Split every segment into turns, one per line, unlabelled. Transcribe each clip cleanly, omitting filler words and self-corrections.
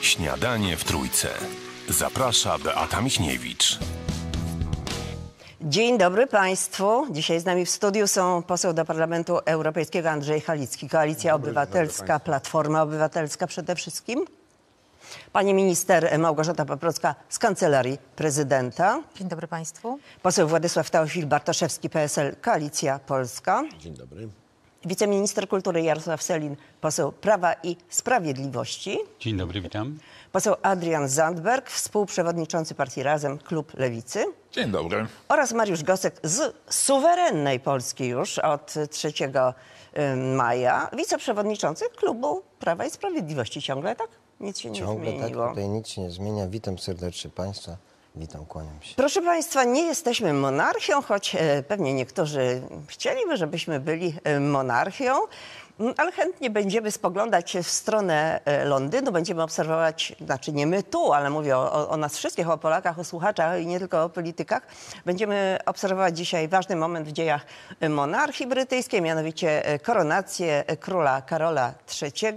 Śniadanie w Trójce. Zaprasza Beata Michniewicz.
Dzień dobry Państwu. Dzisiaj z nami w studiu są poseł do Parlamentu Europejskiego Andrzej Halicki, Koalicja Obywatelska, Platforma Obywatelska przede wszystkim. Pani minister Małgorzata Paprocka z Kancelarii Prezydenta.
Dzień dobry Państwu.
Poseł Władysław Teofil-Bartoszewski, PSL, Koalicja Polska.
Dzień dobry.
Wiceminister kultury Jarosław Sellin, poseł Prawa i Sprawiedliwości.
Dzień dobry, witam.
Poseł Adrian Zandberg, współprzewodniczący partii Razem, klub Lewicy.
Dzień dobry.
Oraz Mariusz Gosek z suwerennej Polski już od 3 maja, wiceprzewodniczący klubu Prawa i Sprawiedliwości. Ciągle tak? Nic się nie zmieniło.
Ciągle tak, tutaj nic się nie zmienia. Witam serdecznie Państwa. Witam, kłaniam się.
Proszę Państwa, nie jesteśmy monarchią, choć pewnie niektórzy chcieliby, żebyśmy byli monarchią, ale chętnie będziemy spoglądać w stronę Londynu, będziemy obserwować, znaczy nie my tu, ale mówię o nas wszystkich, o Polakach, o słuchaczach i nie tylko o politykach. Będziemy obserwować dzisiaj ważny moment w dziejach monarchii brytyjskiej, mianowicie koronację króla Karola III.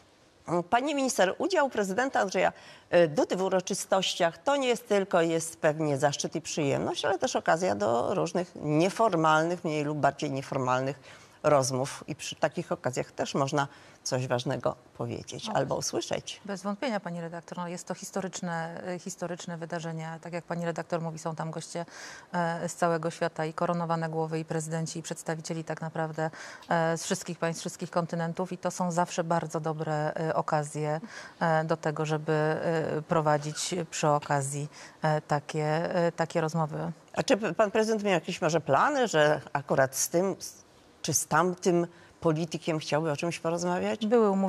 Pani minister, udział prezydenta Andrzeja Dudy w uroczystościach to nie jest tylko, jest pewnie zaszczyt i przyjemność, ale też okazja do różnych nieformalnych, mniej lub bardziej nieformalnych rozmów. I przy takich okazjach też można coś ważnego powiedzieć albo usłyszeć.
Bez wątpienia, pani redaktor. No jest to historyczne wydarzenie. Tak jak pani redaktor mówi, są tam goście z całego świata i koronowane głowy, i prezydenci, i przedstawicieli tak naprawdę z wszystkich państw, wszystkich kontynentów. I to są zawsze bardzo dobre okazje do tego, żeby prowadzić przy okazji takie rozmowy.
A czy pan prezydent miał jakieś może plany, że akurat z tym czy z tamtym politykiem chciałby o czymś porozmawiać?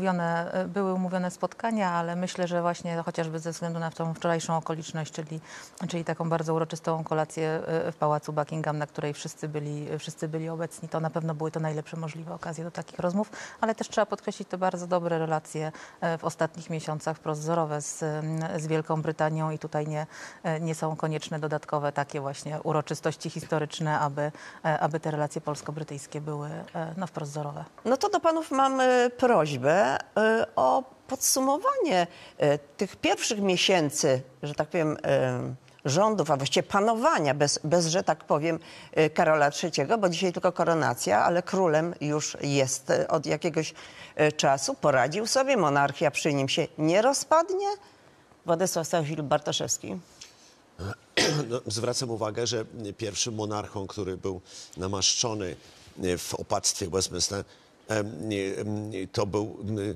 Były umówione spotkania, ale myślę, że właśnie chociażby ze względu na tą wczorajszą okoliczność, czyli taką bardzo uroczystą kolację w Pałacu Buckingham, na której wszyscy byli obecni, to na pewno były to najlepsze możliwe okazje do takich rozmów, ale też trzeba podkreślić te bardzo dobre relacje w ostatnich miesiącach wprost wzorowe z Wielką Brytanią i tutaj nie są konieczne dodatkowe takie właśnie uroczystości historyczne, aby te relacje polsko-brytyjskie były wprost wzorowe.
No to do panów mam prośbę o podsumowanie tych pierwszych miesięcy, że tak powiem, rządów, a właściwie panowania bez, że tak powiem, Karola III, bo dzisiaj tylko koronacja, ale królem już jest od jakiegoś czasu. Poradził sobie, monarchia przy nim się nie rozpadnie. Władysław Teofil-Bartoszewski.
No, zwracam uwagę, że pierwszym monarchą, który był namaszczony w opactwie Westminster, to był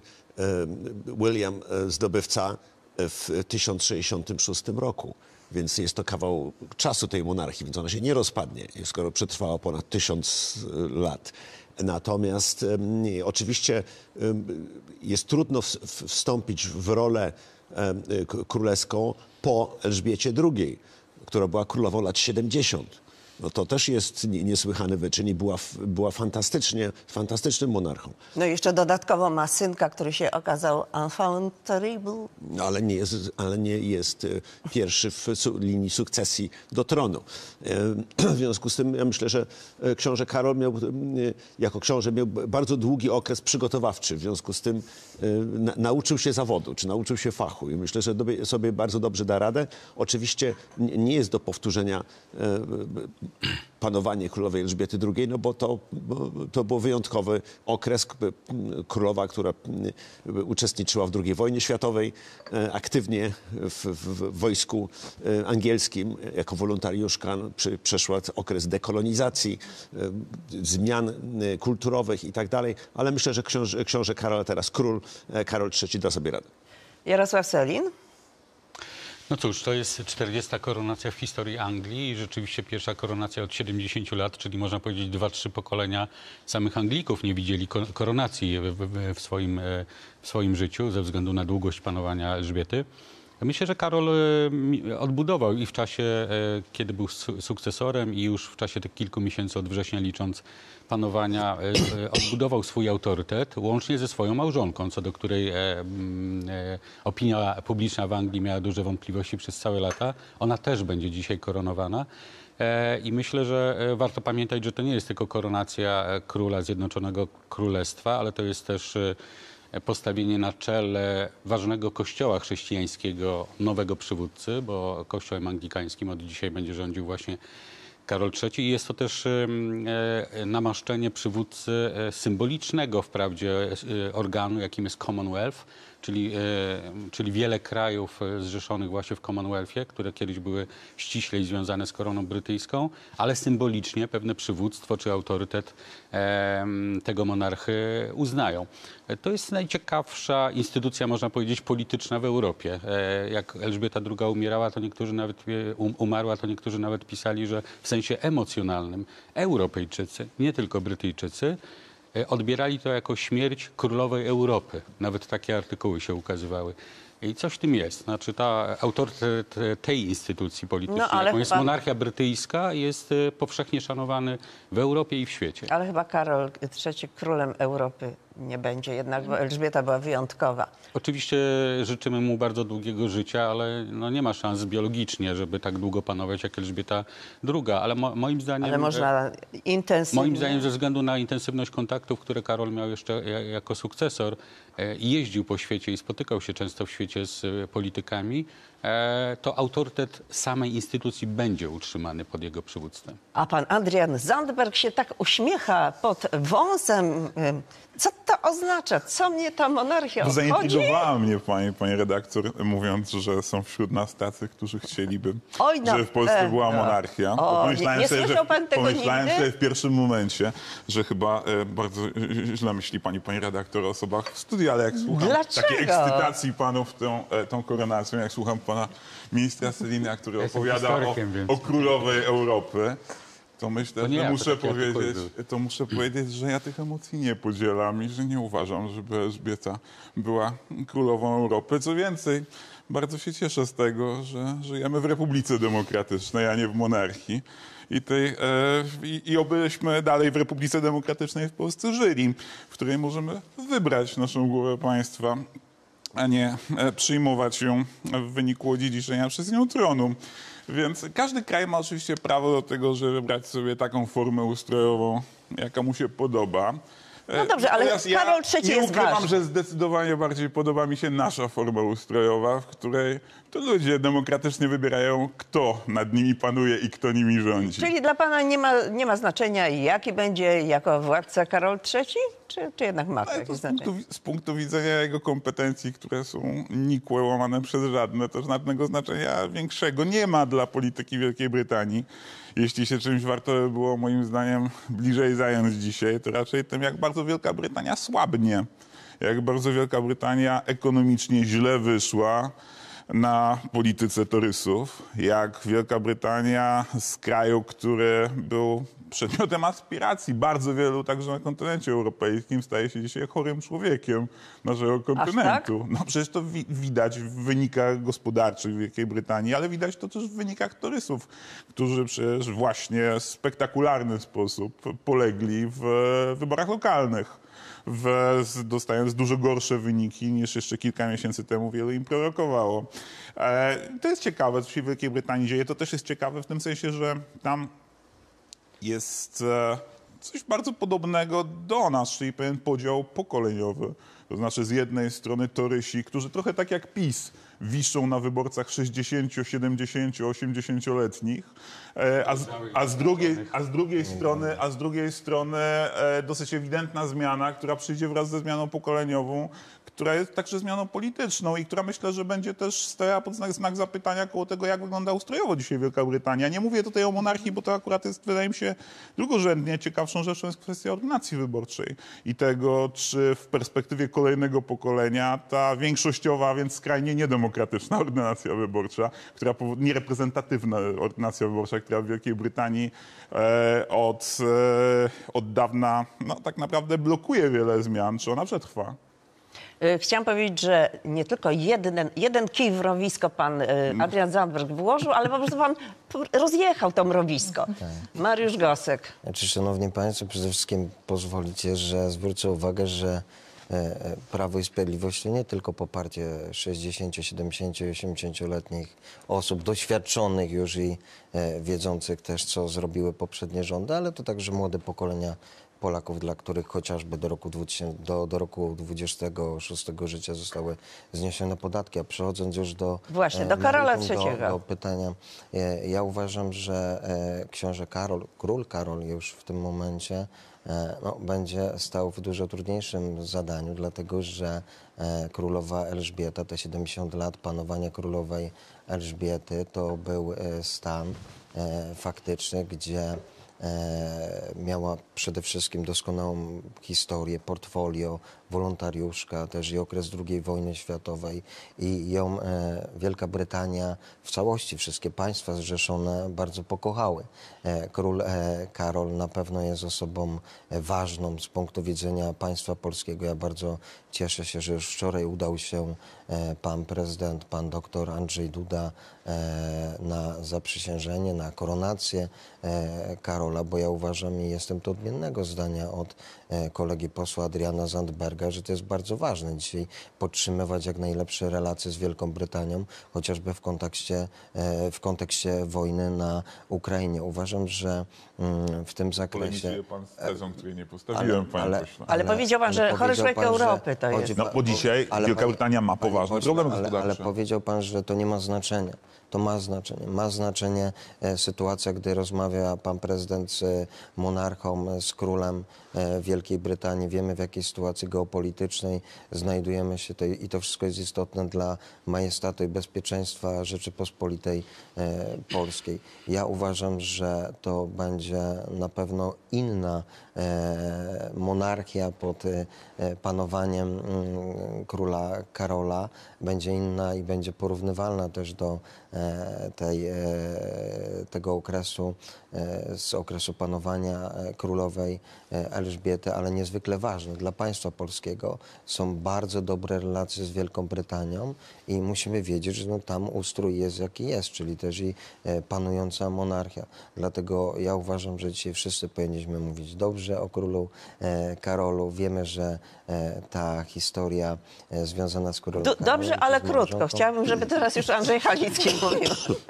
William Zdobywca w 1066 roku. Więc jest to kawał czasu tej monarchii, więc ona się nie rozpadnie, skoro przetrwała ponad 1000 lat. Natomiast oczywiście jest trudno wstąpić w rolę królewską po Elżbiecie II, która była królową lat 70. No to też jest niesłychany wyczyn i była fantastycznym monarchą.
No i jeszcze dodatkowo ma synka, który się okazał enfant terrible.
No, ale nie jest pierwszy w linii sukcesji do tronu. W związku z tym ja myślę, że książę Karol jako książę miał bardzo długi okres przygotowawczy. W związku z tym nauczył się zawodu, czy nauczył się fachu i myślę, że sobie bardzo dobrze da radę. Oczywiście nie jest do powtórzenia panowanie królowej Elżbiety II, no bo to był wyjątkowy okres. Królowa, która uczestniczyła w II wojnie światowej, aktywnie w wojsku angielskim jako wolontariuszka, przeszła okres dekolonizacji, zmian kulturowych i tak dalej, ale myślę, że książę Karol, teraz król Karol III da sobie radę.
Jarosław Sellin.
No cóż, to jest 40. koronacja w historii Anglii i rzeczywiście pierwsza koronacja od 70 lat, czyli można powiedzieć 2-3 pokolenia samych Anglików nie widzieli koronacji w swoim życiu ze względu na długość panowania Elżbiety. Myślę, że Karol odbudował i w czasie, kiedy był sukcesorem i już w czasie tych kilku miesięcy od września licząc panowania, odbudował swój autorytet łącznie ze swoją małżonką, co do której opinia publiczna w Anglii miała duże wątpliwości przez całe lata. Ona też będzie dzisiaj koronowana. I myślę, że warto pamiętać, że to nie jest tylko koronacja króla Zjednoczonego Królestwa, ale to jest też postawienie na czele ważnego kościoła chrześcijańskiego, nowego przywódcy, bo kościołem anglikańskim od dzisiaj będzie rządził właśnie Karol III. I jest to też namaszczenie przywódcy symbolicznego wprawdzie organu, jakim jest Commonwealth, czyli wiele krajów zrzeszonych właśnie w Commonwealthie, które kiedyś były ściślej związane z koroną brytyjską, ale symbolicznie pewne przywództwo czy autorytet tego monarchy uznają. To jest najciekawsza instytucja, można powiedzieć, polityczna w Europie. Jak Elżbieta II umierała, to niektórzy nawet umarła, to niektórzy nawet pisali, że w sensie emocjonalnym Europejczycy, nie tylko Brytyjczycy, odbierali to jako śmierć królowej Europy. Nawet takie artykuły się ukazywały. I coś w tym jest. Znaczy autorytet tej instytucji politycznej, jaką jest monarchia brytyjska, jest powszechnie szanowany w Europie i w świecie.
Ale chyba Karol III królem Europy nie będzie, jednak bo Elżbieta była wyjątkowa.
Oczywiście życzymy mu bardzo długiego życia, ale no nie ma szans biologicznie, żeby tak długo panować jak Elżbieta II. Ale moim zdaniem...
Ale można intensywnie...
Moim zdaniem ze względu na intensywność kontaktów, które Karol miał jeszcze jako sukcesor i jeździł po świecie i spotykał się często w świecie z politykami, to autorytet samej instytucji będzie utrzymany pod jego przywództwem.
A pan Adrian Zandberg się tak uśmiecha pod wąsem. Co to oznacza? Co mnie ta monarchia obchodzi?
Zaintrygowała mnie pani redaktor, mówiąc, że są wśród nas tacy, którzy chcieliby, żeby w Polsce była monarchia.
Nie słyszał pan tego
pomyślałem
nigdy?
sobie w pierwszym momencie, że chyba bardzo źle myśli pani redaktor o osobach w studiu, ale jak słucham
Dlaczego?
takiej ekscytacji panów tą koronacją, jak słucham pana ministra Sellina, który opowiada o królowej Europy, to myślę, że muszę powiedzieć, że ja tych emocji nie podzielam i że nie uważam, żeby Elżbieta była królową Europy. Co więcej, bardzo się cieszę z tego, że żyjemy w Republice Demokratycznej, a nie w monarchii. I obyśmy dalej w Republice Demokratycznej w Polsce żyli, w której możemy wybrać naszą głowę państwa, a nie przyjmować ją w wyniku odziedziczenia przez nią tronu. Więc każdy kraj ma oczywiście prawo do tego, żeby wybrać sobie taką formę ustrojową, jaka mu się podoba.
No dobrze, ale Karol III
nie
jest
ukrywam,
ważny.
że zdecydowanie bardziej podoba mi się nasza forma ustrojowa, w której to ludzie demokratycznie wybierają, kto nad nimi panuje i kto nimi rządzi.
Czyli dla pana nie ma znaczenia, jaki będzie jako władca Karol III? Czy jednak ma to jakieś znaczenie?
Z punktu widzenia jego kompetencji, które są nikłe, łamane przez żadne, to żadnego znaczenia większego nie ma dla polityki Wielkiej Brytanii. Jeśli się czymś warto by było, moim zdaniem, bliżej zająć dzisiaj, to raczej tym, jak bardzo Wielka Brytania słabnie. Jak bardzo Wielka Brytania ekonomicznie źle wyszła na polityce torysów. Jak Wielka Brytania z kraju, który był przedmiotem aspiracji bardzo wielu, także na kontynencie europejskim, staje się dzisiaj chorym człowiekiem naszego kontynentu.
Tak?
No przecież to widać w wynikach gospodarczych Wielkiej Brytanii, ale widać to też w wynikach torysów, którzy przecież właśnie w spektakularny sposób polegli w wyborach lokalnych, dostając dużo gorsze wyniki niż jeszcze kilka miesięcy temu wielu im prorokowało. To jest ciekawe, co się w Wielkiej Brytanii dzieje. To też jest ciekawe w tym sensie, że tam jest coś bardzo podobnego do nas, czyli pewien podział pokoleniowy. To znaczy z jednej strony torysi, którzy trochę tak jak PiS wiszą na wyborcach 60, 70, 80-letnich, a z drugiej strony dosyć ewidentna zmiana, która przyjdzie wraz ze zmianą pokoleniową, która jest także zmianą polityczną i która myślę, że będzie też stała pod znak zapytania koło tego, jak wygląda ustrojowo dzisiaj Wielka Brytania. Nie mówię tutaj o monarchii, bo to akurat jest, wydaje mi się, drugorzędnie. Ciekawszą rzeczą jest kwestia ordynacji wyborczej i tego, czy w perspektywie kolejnego pokolenia ta większościowa, więc skrajnie niedemokratyczna ordynacja wyborcza, niereprezentatywna ordynacja wyborcza, która w Wielkiej Brytanii od dawna tak naprawdę blokuje wiele zmian, czy ona przetrwa.
Chciałam powiedzieć, że nie tylko jeden kij w mrowisko pan Adrian Zandberg włożył, ale po prostu pan rozjechał to mrowisko. Mariusz Gosek.
Znaczy, szanowni państwo, przede wszystkim pozwolicie, że zwrócę uwagę, że Prawo i Sprawiedliwość to nie tylko poparcie 60, 70, 80-letnich osób, doświadczonych już i wiedzących też, co zrobiły poprzednie rządy, ale to także młode pokolenia Polaków, dla których chociażby do roku 26 życia zostały zniesione podatki. A przechodząc już do...
Właśnie, do Karola
meritum,
III.
Do pytania. Ja uważam, że książę Karol, król Karol już w tym momencie będzie stał w dużo trudniejszym zadaniu, dlatego że królowa Elżbieta, te 70 lat panowania królowej Elżbiety, to był stan faktyczny, gdzie miała przede wszystkim doskonałą historię, portfolio, wolontariuszka, też i okres II wojny światowej i ją Wielka Brytania w całości, wszystkie państwa zrzeszone bardzo pokochały. Król Karol na pewno jest osobą ważną z punktu widzenia państwa polskiego. Ja bardzo cieszę się, że już wczoraj udał się pan prezydent, pan doktor Andrzej Duda na zaprzysiężenie, na koronację Karola, bo ja uważam i jestem tu odmiennego zdania od kolegi posła Adriana Zandberga, że to jest bardzo ważne dzisiaj podtrzymywać jak najlepsze relacje z Wielką Brytanią, chociażby w kontekście wojny na Ukrainie. Uważam, że w tym zakresie...
Polemizuje pan z tezą, której nie postawiłem, panie pośle.
Ale powiedział pan, że chory człowiek Europy to jest.
No bo dzisiaj Wielka Brytania ma poważny problem gospodarczy.
Ale powiedział pan, że to nie ma znaczenia. To ma znaczenie. Ma znaczenie sytuacja, gdy rozmawia pan prezydent z monarchą, z królem Wielkiej Brytanii. Wiemy, w jakiej sytuacji geopolitycznej znajdujemy się i to wszystko jest istotne dla majestatu i bezpieczeństwa Rzeczypospolitej Polskiej. Ja uważam, że to będzie na pewno inna monarchia pod panowaniem króla Karola. Będzie inna i będzie porównywalna też do tego okresu, z okresu panowania królowej Elżbiety, ale niezwykle ważne dla państwa polskiego. Są bardzo dobre relacje z Wielką Brytanią i musimy wiedzieć, że tam ustrój jest jaki jest, czyli też i panująca monarchia. Dlatego ja uważam, że dzisiaj wszyscy powinniśmy mówić dobrze o królu Karolu. Wiemy, że ta historia związana z królem Karolem...
Dobrze, ale krótko. Chciałabym, żeby teraz już Andrzej Halicki mówił.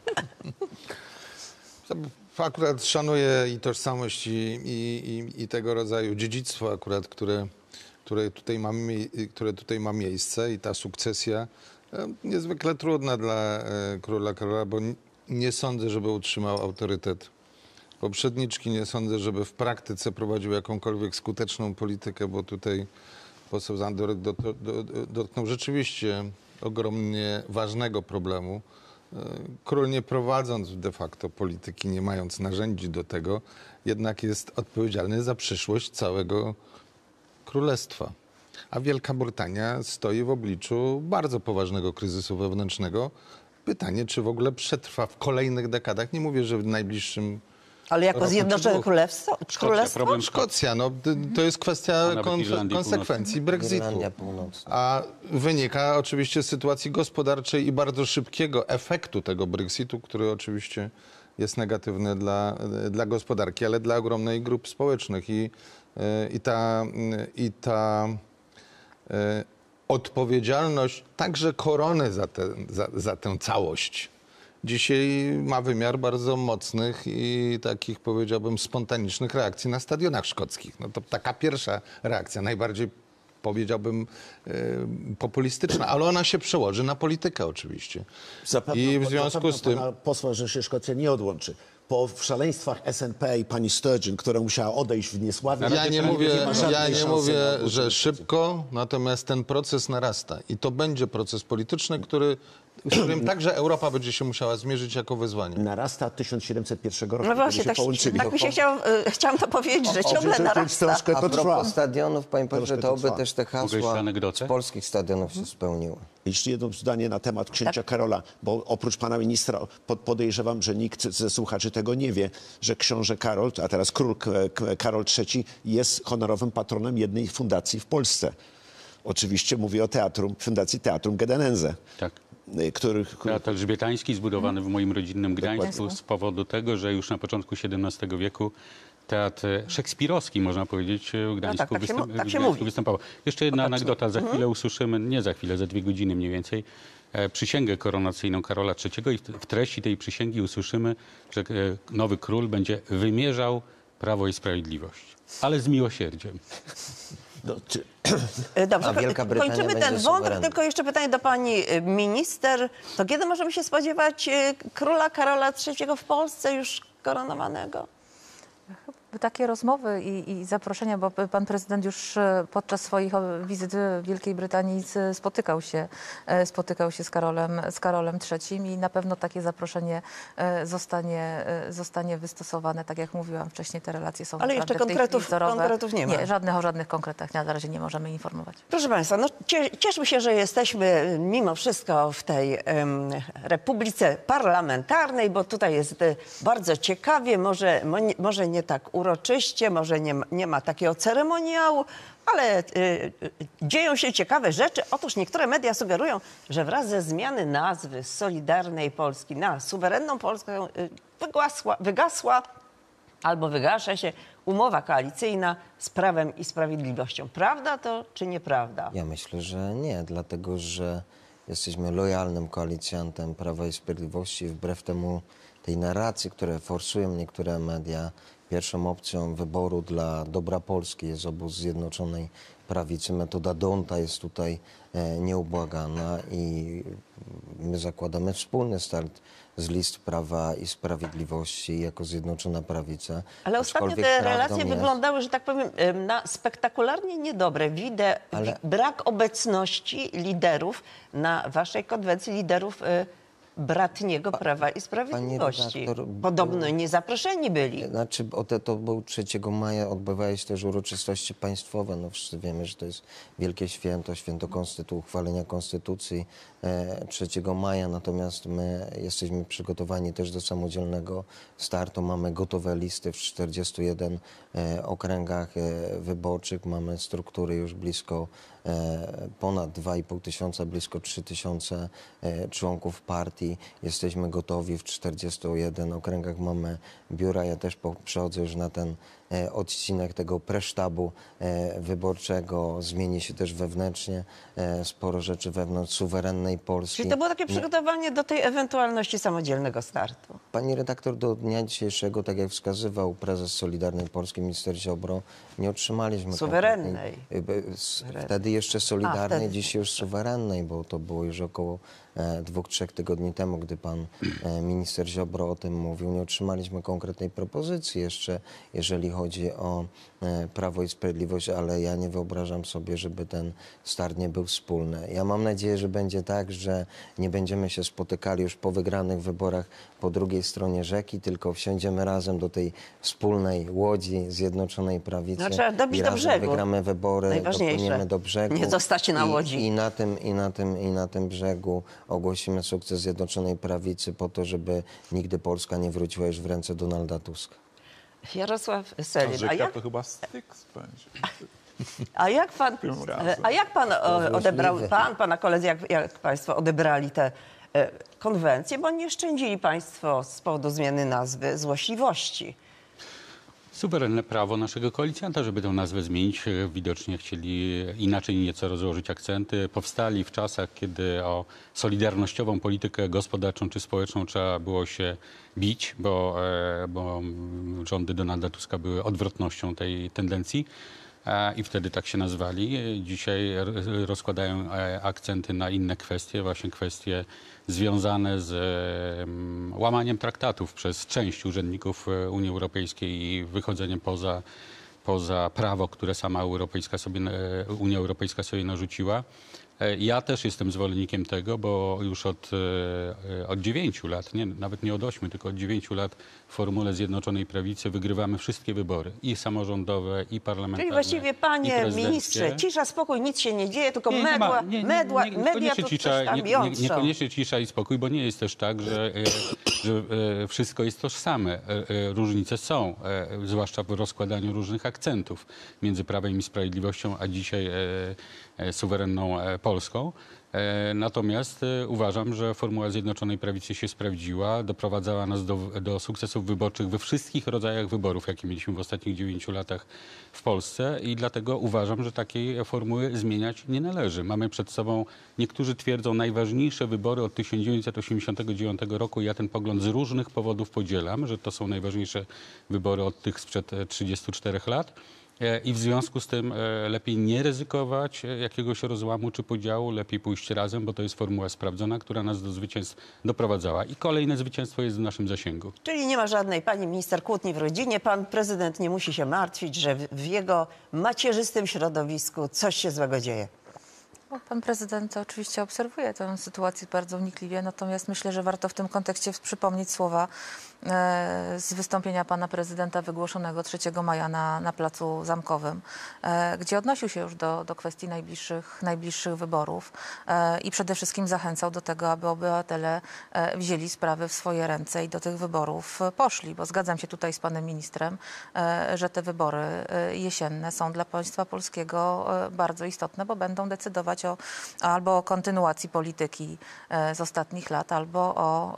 Akurat szanuję i tożsamość i tego rodzaju dziedzictwo akurat, które tutaj ma miejsce i ta sukcesja niezwykle trudna dla króla Karola, bo nie sądzę, żeby utrzymał autorytet poprzedniczki, nie sądzę, żeby w praktyce prowadził jakąkolwiek skuteczną politykę, bo tutaj poseł Zandberg dotknął rzeczywiście ogromnie ważnego problemu. Król, nie prowadząc de facto polityki, nie mając narzędzi do tego, jednak jest odpowiedzialny za przyszłość całego królestwa. A Wielka Brytania stoi w obliczu bardzo poważnego kryzysu wewnętrznego. Pytanie, czy w ogóle przetrwa w kolejnych dekadach. Nie mówię, że w najbliższym...
Ale jako Zjednoczone Królestwo?
Szkocja, no, to jest kwestia konsekwencji Brexitu. A wynika oczywiście z sytuacji gospodarczej i bardzo szybkiego efektu tego Brexitu, który oczywiście jest negatywny dla gospodarki, ale dla ogromnej grup społecznych. I ta odpowiedzialność także korony za tę całość dzisiaj ma wymiar bardzo mocnych i takich, powiedziałbym, spontanicznych reakcji na stadionach szkockich. No to taka pierwsza reakcja, najbardziej, powiedziałbym, populistyczna, ale ona się przełoży na politykę oczywiście. I w związku z tym...
Pana posła, że się Szkocja nie odłączy. Po szaleństwach SNP i pani Sturgeon, która musiała odejść w niesławie...
Ja nie mówię, że szybko, natomiast ten proces narasta. I to będzie proces polityczny, z którym także Europa będzie się musiała zmierzyć jako wyzwanie.
Narasta 1701 roku,
no właśnie,
się połączyli.
Tak mi się chciałam to powiedzieć, że ciągle narasta.
A propos stadionów, panie pośle, to oby też te hasła z polskich stadionów się spełniły.
Jeszcze jedno zdanie na temat księcia Karola, bo oprócz pana ministra podejrzewam, że nikt ze słuchaczy tego nie wie, że książę Karol, a teraz król Karol III jest honorowym patronem jednej fundacji w Polsce. Oczywiście mówię o Fundacji Teatrum Gedenense.
Tak. Teatr Elżbietański zbudowany w moim rodzinnym Gdańsku z powodu tego, że już na początku XVII wieku teatr szekspirowski, można powiedzieć, w Gdańsku, występował. Jeszcze jedna anegdota, za chwilę usłyszymy, nie za chwilę, za 2 godziny mniej więcej, przysięgę koronacyjną Karola III i w treści tej przysięgi usłyszymy, że nowy król będzie wymierzał Prawo i Sprawiedliwość, ale z miłosierdziem.
Dobrze,
A Wielka Brytania
kończymy ten
będzie
wątek,
suwerenna.
tylko jeszcze pytanie do pani minister. To kiedy możemy się spodziewać króla Karola III w Polsce już koronowanego?
Takie rozmowy i zaproszenia, bo pan prezydent już podczas swoich wizyt w Wielkiej Brytanii spotykał się z Karolem III i na pewno takie zaproszenie zostanie wystosowane. Tak jak mówiłam wcześniej, te relacje są
Ale jeszcze
naprawdę w tej chwili wzorowe.
konkretów nie ma.
Nie, o żadnych konkretach na razie nie możemy informować.
Proszę państwa, no cieszmy się, że jesteśmy mimo wszystko w tej republice parlamentarnej, bo tutaj jest bardzo ciekawie, może nie tak uroczyście, może nie ma takiego ceremoniału, ale dzieją się ciekawe rzeczy. Otóż niektóre media sugerują, że wraz ze zmiany nazwy z Solidarnej Polski na Suwerenną Polskę wygasła albo wygasza się umowa koalicyjna z Prawem i Sprawiedliwością. Prawda to czy nieprawda?
Ja myślę, że nie, dlatego że jesteśmy lojalnym koalicjantem Prawa i Sprawiedliwości. Wbrew temu tej narracji, które forsują niektóre media, pierwszą opcją wyboru dla dobra Polski jest obóz Zjednoczonej Prawicy. Metoda D'Hondta jest tutaj nieubłagana i my zakładamy wspólny start z list Prawa i Sprawiedliwości jako Zjednoczona Prawica.
Ale ostatnio te relacje wyglądały, że tak powiem, na spektakularnie niedobre. Widzę brak obecności liderów na waszej konwencji, liderów bratniego Prawa i Sprawiedliwości.
Redaktor,
podobno niezaproszeni byli.
Znaczy, to był 3 maja, odbywały się też uroczystości państwowe. No wszyscy wiemy, że to jest wielkie święto, uchwalenia Konstytucji 3 maja. Natomiast my jesteśmy przygotowani też do samodzielnego startu. Mamy gotowe listy w 41 okręgach wyborczych. Mamy struktury już blisko ponad 2,5 tysiąca, blisko 3 tysiące członków partii. Jesteśmy gotowi w 41 okręgach. Mamy biura. Ja też przechodzę już na ten odcinek tego presztabu wyborczego. Zmieni się też wewnętrznie sporo rzeczy wewnątrz suwerennej Polski.
Czyli to było takie przygotowanie do tej ewentualności samodzielnego startu.
Pani redaktor, do dnia dzisiejszego, tak jak wskazywał prezes Solidarnej Polski, minister Ziobro, nie otrzymaliśmy
suwerennej.
Wtedy jeszcze Solidarnej, dzisiaj już suwerennej, bo to było już około 2-3 tygodni temu, gdy pan minister Ziobro o tym mówił. Nie otrzymaliśmy konkretnej propozycji jeszcze, jeżeli chodzi o Prawo i Sprawiedliwość, ale ja nie wyobrażam sobie, żeby ten start nie był wspólny. Ja mam nadzieję, że będzie tak, że nie będziemy się spotykali już po wygranych wyborach po drugiej stronie rzeki, tylko wsiądziemy razem do tej wspólnej łodzi Zjednoczonej Prawicy.
No, trzeba dobić do brzegu.
Wygramy wybory, dopłyniemy do brzegu.
Nie zostać na łodzi.
I na tym brzegu ogłosimy sukces Zjednoczonej Prawicy po to, żeby nigdy Polska nie wróciła już w ręce Donalda Tuska.
Jarosław Sellin.
To chyba Styx będzie.
A jak pan odebrał, pana koledzy, jak państwo odebrali te konwencje, bo nie szczędzili państwo z powodu zmiany nazwy złośliwości?
Suwerenne prawo naszego koalicjanta, żeby tę nazwę zmienić. Widocznie chcieli inaczej nieco rozłożyć akcenty. Powstali w czasach, kiedy o solidarnościową politykę gospodarczą czy społeczną trzeba było się bić, bo rządy Donalda Tuska były odwrotnością tej tendencji. I wtedy tak się nazwali. Dzisiaj rozkładają akcenty na inne kwestie, właśnie kwestie związane z łamaniem traktatów przez część urzędników Unii Europejskiej i wychodzeniem poza prawo, które sama Unia Europejska sobie narzuciła. Ja też jestem zwolennikiem tego, bo już od 9 lat, nawet nie od 8, tylko od 9 lat w formule Zjednoczonej Prawicy wygrywamy wszystkie wybory. I samorządowe, i parlamentarne,
czyli właściwie, panie ministrze, cisza, spokój, nic się nie dzieje, tylko media tu coś tam jątrzą.
Niekoniecznie cisza i spokój, bo nie jest też tak, że wszystko jest tożsame. Różnice są, zwłaszcza w rozkładaniu różnych akcentów między Prawem i Sprawiedliwością, a dzisiaj suwerenną Polską. Natomiast uważam, że formuła Zjednoczonej Prawicy się sprawdziła, doprowadzała nas do sukcesów wyborczych we wszystkich rodzajach wyborów, jakie mieliśmy w ostatnich 9 latach w Polsce i dlatego uważam, że takiej formuły zmieniać nie należy. Mamy przed sobą, niektórzy twierdzą, najważniejsze wybory od 1989 roku i ja ten pogląd z różnych powodów podzielam, że to są najważniejsze wybory od tych sprzed 34 lat. I w związku z tym lepiej nie ryzykować jakiegoś rozłamu czy podziału, lepiej pójść razem, bo to jest formuła sprawdzona, która nas do zwycięstw doprowadzała. I kolejne zwycięstwo jest w naszym zasięgu.
Czyli nie ma żadnej pani minister kłótni w rodzinie. Pan prezydent nie musi się martwić, że w jego macierzystym środowisku coś się złego dzieje.
Pan prezydent oczywiście obserwuje tę sytuację bardzo wnikliwie, natomiast myślę, że warto w tym kontekście przypomnieć słowa z wystąpienia pana prezydenta wygłoszonego 3 maja na Placu Zamkowym, gdzie odnosił się już do kwestii najbliższych wyborów i przede wszystkim zachęcał do tego, aby obywatele wzięli sprawy w swoje ręce i do tych wyborów poszli, bo zgadzam się tutaj z panem ministrem, że te wybory jesienne są dla państwa polskiego bardzo istotne, bo będą decydować albo o kontynuacji polityki z ostatnich lat, albo o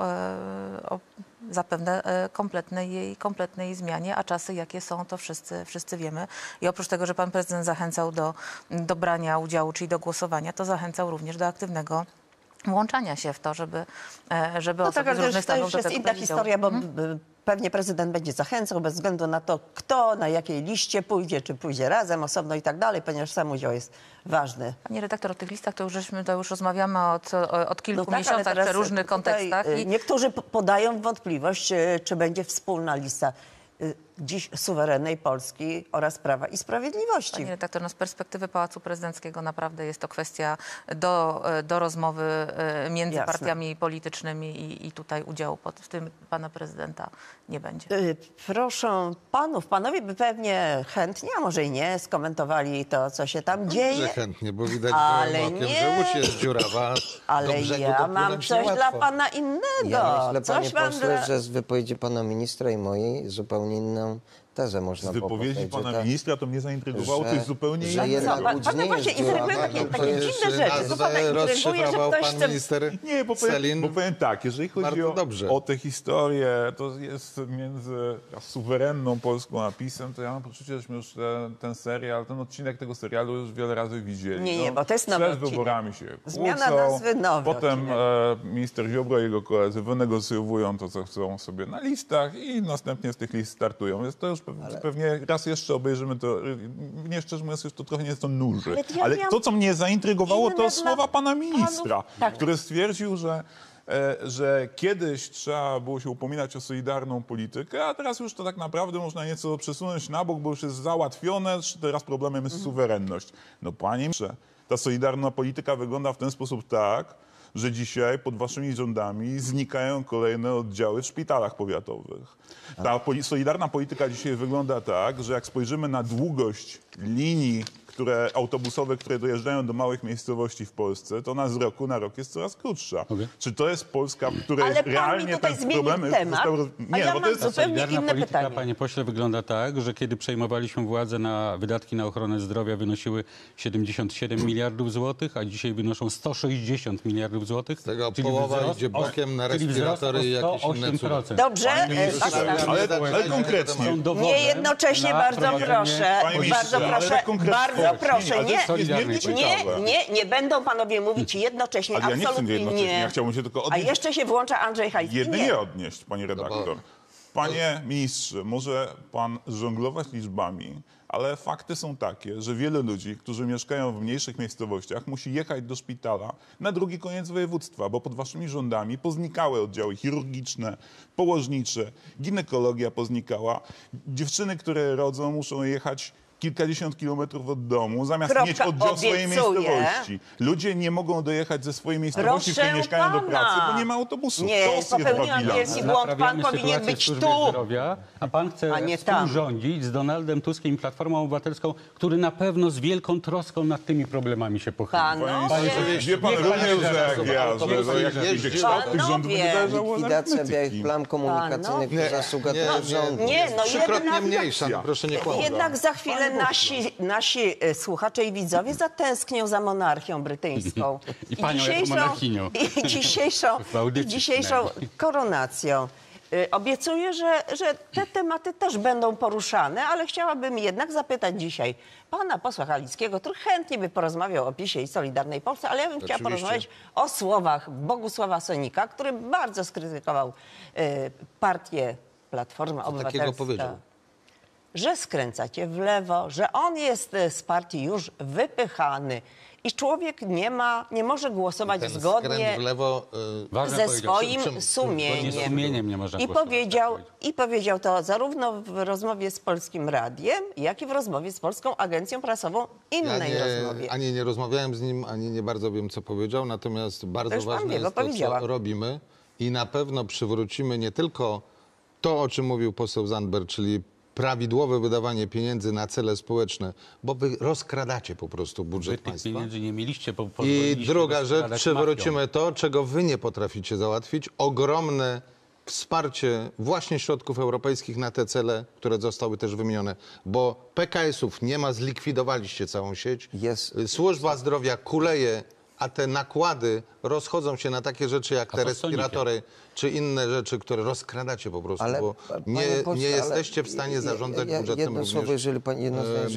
zapewne kompletnej jej zmianie, a czasy jakie są, to wszyscy wiemy. I oprócz tego, że pan prezydent zachęcał do brania udziału, czyli do głosowania, to zachęcał również do aktywnego włączania się w to, żeby osoby z różnych stanów do tego
jest inna historia, bo pewnie prezydent będzie zachęcał bez względu na to, kto na jakiej liście pójdzie, czy pójdzie razem, osobno i tak dalej, ponieważ sam udział jest ważny.
Pani redaktor, o tych listach to już rozmawiamy od kilku miesiącach w różnych kontekstach.
Niektórzy podają wątpliwość, czy będzie wspólna lista dziś suwerennej Polski oraz Prawa i Sprawiedliwości.
Pani redaktor, no z perspektywy Pałacu Prezydenckiego naprawdę jest to kwestia do rozmowy między partiami politycznymi i tutaj udziału w tym pana prezydenta nie będzie.
Proszę panowie by pewnie chętnie, a może i nie, skomentowali to, co się tam dzieje.
Że chętnie, bo widać
okiem,
że Łódź jest dziurawa.
Ale ja mam coś dla pana innego.
Ja myślę, panie
coś
pośle, że z wypowiedzi pana ministra i mojej zupełnie inną tezę można
z wypowiedzi pana ministra to mnie zaintrygowało, to jest zupełnie
inne.
Pana właśnie intrygują takie dziwne rzeczy. Co pana intryguje, że ktoś chce...
Nie, bo powiem tak, jeżeli chodzi o tę historię, to jest między suwerenną Polską a PiS-em, to ja mam poczucie, żeśmy już ten odcinek tego serialu już wiele razy widzieli.
Nie, bo to jest nowy
Przed wyborami się kłócą,
zmiana nazwy, nowy
potem minister Ziobro i jego koledzy wynegocjowują to, co chcą sobie na listach i następnie z tych list startują. Więc to już pewnie raz jeszcze obejrzymy to. Mnie szczerze mówiąc, już to trochę nie to nuży. Ale to, co mnie zaintrygowało, to słowa pana ministra, który stwierdził, że kiedyś trzeba było się upominać o solidarną politykę, a teraz już to tak naprawdę można nieco przesunąć na bok, bo już jest załatwione, teraz problemem jest suwerenność. No panie ministrze, ta solidarna polityka wygląda w ten sposób tak, że dzisiaj pod waszymi rządami znikają kolejne oddziały w szpitalach powiatowych. Ta solidarna polityka dzisiaj wygląda tak, że jak spojrzymy na długość linii autobusowe, które dojeżdżają do małych miejscowości w Polsce, to ona z roku na rok jest coraz krótsza. Czy to jest Polska, w której realnie ten problem został...
Nie, bo to jest zupełnie inne pytanie.
Panie pośle, wygląda tak, że kiedy przejmowaliśmy władzę, wydatki na ochronę zdrowia wynosiły 77 miliardów złotych, a dzisiaj wynoszą 160 miliardów złotych.
Z tego połowa idzie bokiem na respiratory i jakieś inne cuda.
Dobrze,
ale konkretnie.
Nie jednocześnie, bardzo proszę, nie będą panowie mówić jednocześnie,
ale ja nie
absolutnie
chcę jednocześnie, ja chciałbym się tylko odnieść.
A jeszcze się włącza Andrzej Hajski.
Jedynie odnieść, pani redaktor. Panie ministrze, może pan żonglować liczbami, ale fakty są takie, że wiele ludzi, którzy mieszkają w mniejszych miejscowościach, musi jechać do szpitala na drugi koniec województwa, bo pod waszymi rządami poznikały oddziały chirurgiczne, położnicze, ginekologia poznikała. Dziewczyny, które rodzą, muszą jechać kilkadziesiąt kilometrów od domu, zamiast mieć oddział w swojej miejscowości. Ludzie nie mogą dojechać ze swojej miejscowości, w której mieszkają do pracy, bo nie ma autobusu.
Nie, popełniłam wielki błąd. Pan powinien być tu.
Zdrowia, a pan chce współrządzić z Donaldem Tuskiem i Platformą Obywatelską, który na pewno z wielką troską nad tymi problemami się pochyli.
Wie pan również, że jak ja, że jak idzie kształt tych rządów,
likwidacja białych plam komunikacyjnych to zasługa tego rządu.
Nie, no
trzykrotnie mniejsza, proszę nie kłamać.
Jednak za chwilę nasi słuchacze i widzowie zatęsknią za monarchią brytyjską.
I panią jako monarchinią.
I dzisiejszą koronacją. Obiecuję, że te tematy też będą poruszane, ale chciałabym jednak zapytać dzisiaj pana posła Halickiego, który chętnie by porozmawiał o PiS-ie i Solidarnej Polsce, ale ja bym chciała porozmawiać o słowach Bogusława Sonika, który bardzo skrytykował partię Platforma Obywatelska.
Takiego powiedział.
Że skręcacie w lewo, że on jest z partii już wypychany i człowiek nie może głosować
Ten
zgodnie
skręt w lewo,
ze swoim sumieniem.
Nie można
I powiedział to zarówno w rozmowie z Polskim Radiem, jak i w rozmowie z Polską Agencją Prasową, innej rozmowie.
Ani nie rozmawiałem z nim, ani nie bardzo wiem, co powiedział, natomiast bardzo ważne jest to, co robimy i na pewno przywrócimy nie tylko to, o czym mówił poseł Zandberg, czyli prawidłowe wydawanie pieniędzy na cele społeczne, bo wy rozkradacie po prostu budżet państwa.
Pieniędzy nie mieliście, bo
I druga rzecz, przywrócimy to, czego wy nie potraficie załatwić, ogromne wsparcie właśnie środków europejskich na te cele, które zostały też wymienione, bo PKS-ów nie ma, zlikwidowaliście całą sieć. Służba zdrowia kuleje, a te nakłady rozchodzą się na takie rzeczy jak te respiratory czy inne rzeczy, które rozkradacie po prostu, bo nie jesteście w stanie zarządzać budżetem
jedno słowo, jeżeli pani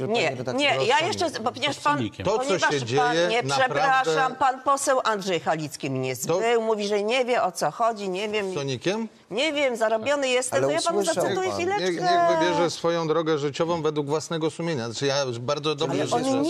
ja jeszcze, ponieważ pan,
to, co się dzieje,
przepraszam, pan poseł Andrzej Halicki mnie zbył, mówi, że nie wie, o co chodzi, nie wiem.
Z Sonikiem?
Nie wiem, zarobiony jestem, to ja panu zacytuję chwileczkę.
Niech wybierze swoją drogę życiową według własnego sumienia. Znaczy ja bardzo dobrze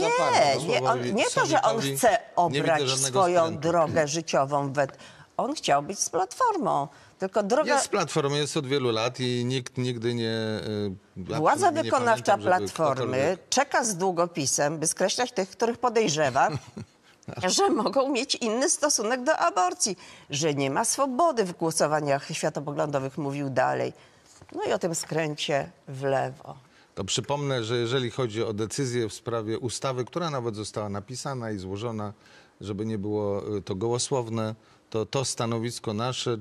nie to, że on chce obrać swoją drogę życiową. On chciał być z Platformą. Tylko droga...
Jest z Platformą, jest od wielu lat i nikt nigdy nie...
Władza wykonawcza Platformy czeka z długopisem, by skreślać tych, których podejrzewa, że mogą mieć inny stosunek do aborcji, że nie ma swobody w głosowaniach światopoglądowych, mówił dalej. No i o tym skręcie w lewo.
To przypomnę, że jeżeli chodzi o decyzję w sprawie ustawy, która nawet została napisana i złożona, żeby nie było to gołosłowne, to stanowisko nasze,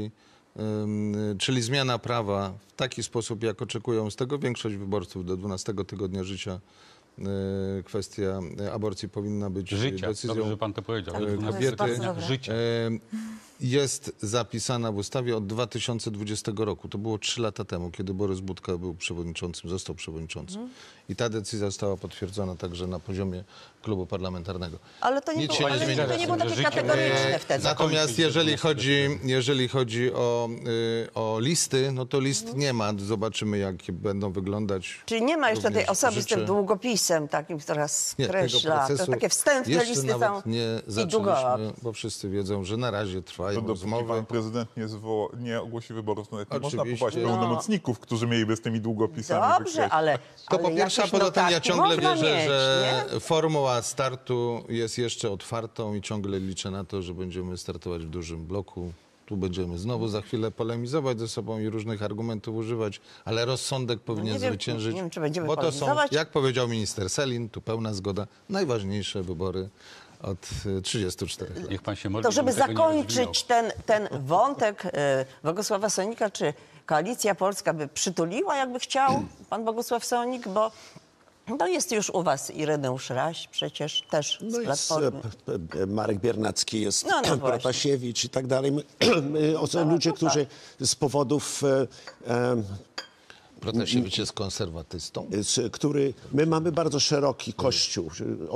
czyli zmiana prawa w taki sposób, jak oczekują z tego większość wyborców do 12 tygodnia życia, kwestia aborcji powinna być decyzją
dobrze, że pan to powiedział.
kobiety.
Życia.
Jest zapisana w ustawie od 2020 roku. To było 3 lata temu, kiedy Borys Budka był przewodniczącym, został przewodniczącym. I ta decyzja została potwierdzona także na poziomie klubu parlamentarnego.
Ale to nie było takie kategoryczne wtedy.
Natomiast jeżeli chodzi o listy, no to list nie ma. Zobaczymy, jak będą wyglądać.
Czyli nie ma jeszcze tej osoby z tym długopisem takim, która skreśla. To takie wstępne listy są
nie zaczęliśmy, bo wszyscy wiedzą, że na razie trwają rozmowy.
Pan prezydent nie ogłosi wyborów, nawet nie można popaść pełnomocników, którzy mieliby z tymi długopisami
Dobrze, ale
to po pierwsze, a poza tym ja ciągle wierzę, że
nie?
formuła startu jest jeszcze otwartą i ciągle liczę na to, że będziemy startować w dużym bloku. Tu będziemy znowu za chwilę polemizować ze sobą i różnych argumentów używać, ale rozsądek powinien zwyciężyć.
Nie wiem, czy będziemy
bo to są,
polemizować.
jak powiedział minister Sellin, tu pełna zgoda, najważniejsze wybory od 34 lat.
Niech pan się modli,
To żeby
tego nie
zakończyć ten wątek Bogusława Sonika, czy Koalicja Polska by przytuliła, jakby chciał pan Bogusław Sonik, bo no jest już u was Ireneusz Raś, przecież też z Platformy.
Marek Biernacki, jest Protasiewicz i tak dalej. Ludzie, którzy z powodów...
Protasiewicz jest konserwatystą.
My mamy bardzo szeroki kościół